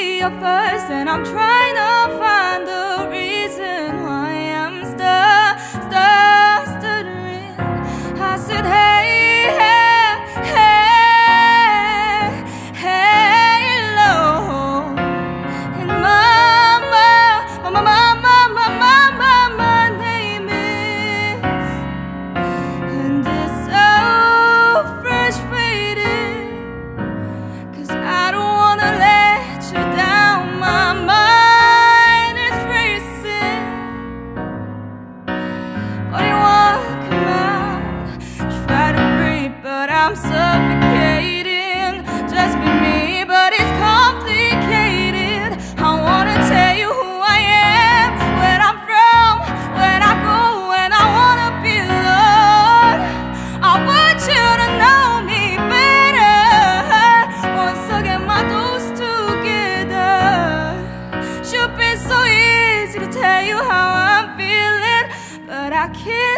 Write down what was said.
be your first, and I'm trying to find the reason why I'm stuttering. I said, hey, hey, hey, hey, Lord, and my name is, and it's so frustrating, 'cause I don't wanna let you down. My mind is racing, but you wanna come out, try to breathe, but I'm suffocating. Just be me, but it's complicated. I wanna tell you who I am, where I'm from, where I go, and I wanna be loved. I want you to know me better. Once again, my thoughts together. Should be so easy to tell you how I'm feeling, but I can't.